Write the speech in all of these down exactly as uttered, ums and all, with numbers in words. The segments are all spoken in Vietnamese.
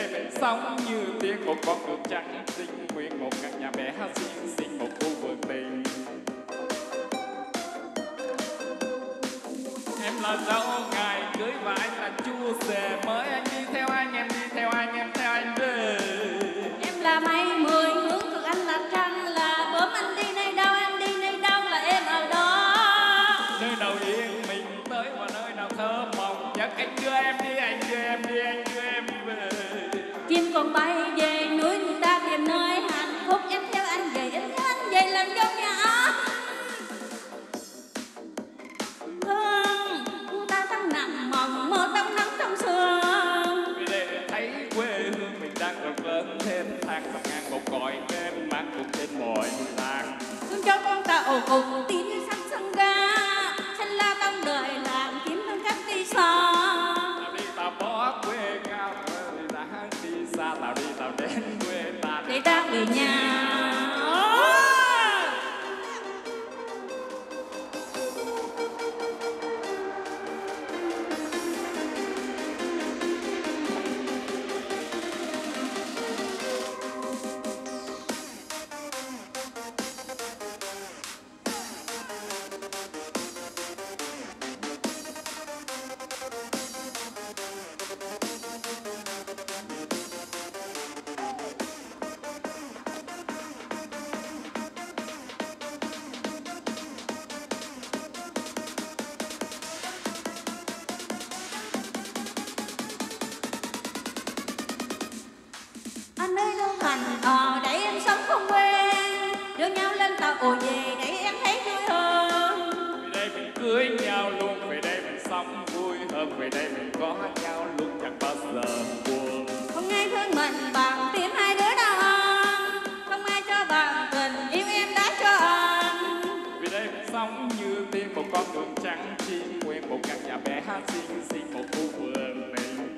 đây mình sống như tiếng một con cừu trắng xinh, nguyên một căn nhà bé xinh xinh một khu vườn tình. Em là dâu ngài cưới và anh là chú rể, mới anh đi theo anh, em đi theo anh, em theo anh về. Em là mây mười hướng cực anh là trăng, là bướm anh đi nơi đâu, anh đi nơi đâu là em ở đó. Nơi nào yên mình tới và nơi nào thơ mộng nhất, anh đưa em đi, anh đưa em đi, anh đưa em về. Chim còn bay về núi người ta tìm nơi hạnh phúc, em theo anh về, em theo anh về làm dâu nhà anh. Hương ta đang nằm mộng mơ trong nắng trong sương. Vì để thấy quê hương mình đang rộng lớn thêm thang dọc ngang một cõi đêm mang cùng trên mọi làng. Hương cho con tàu cùng tin sắc sân ga, chân la trong đời làm kiếm thương cách đi xa. Tao đi tao bỏ quê cao, đi ta đi xa, tao đi tao đến quê ta để ta về nhà. Anh ơi đâu thành ở để em sống không quên, đưa nhau lên tàu ồ về để em thấy vui hơn. Về đây mình cưới nhau luôn, về đây mình sống vui hơn, về đây mình có nhau luôn chẳng bao giờ buồn. Không ai thương mình bằng tim hai đứa đâu anh, không ai cho bằng tình yêu em đã cho anh. Vì đây mình sống như tiên một con đường trắng chim, nguyên một căn nhà bé xinh xinh một khu vườn mình.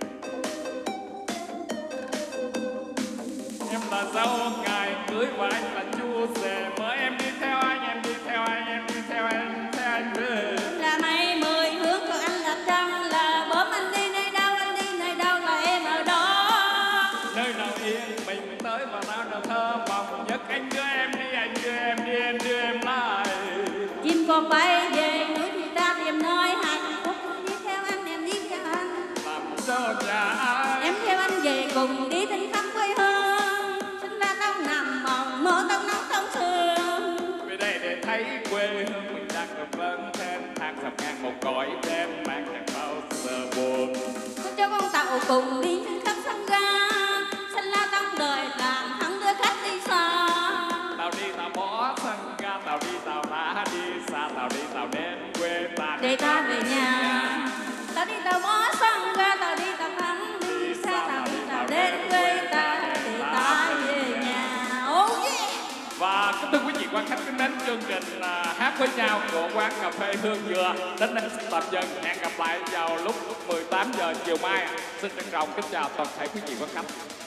Em là dâu ngài cưới và anh là chú rể, mới em đi theo anh, em đi theo anh, em đi theo anh, theo anh về. Là mây mười hướng còn anh là trăng, là bướm anh đi nơi đâu, anh đi nơi đâu là em ở đó. Nơi nào yên mình tới và nào nào thơ mộng nhất, anh đưa em đi, anh đưa em đi, em đưa em lại. Chim còn bay về núi thì ta tìm nơi hạnh phúc, đi theo anh em đi theo anh làm dâu nhà anh. Em theo anh về cùng đi tình thăm quê hương, sinh ra trong nằm mộng mơ trong nắng trong sương. Về đây để thấy quê hương mình đang rộng lớn thêm thang dọc ngang một cõi đêm mang chẳng bao giờ buồn. Tôi cho con tàu cùng đi trên khắp sông ga, sinh la trong đời làm thắng đưa khách đi xa. Tao đi tao bỏ sân ga, tao đi tao đã đi xa, tao đi tao đến quê ta để ta về nhà. Tao đi tao bỏ sân ga, tao đi tao thắng đi xa, tao đi tao đến quê ta để ta về nhà. Oh yeah. Và kính thưa quý vị quan khách kính đến, chương trình uh, hát với nhau của quán cà phê Hương Dừa đến đây xin tạm dừng, hẹn gặp lại vào lúc mười tám giờ chiều mai. Xin trân trọng kính chào toàn thể quý vị quan khách.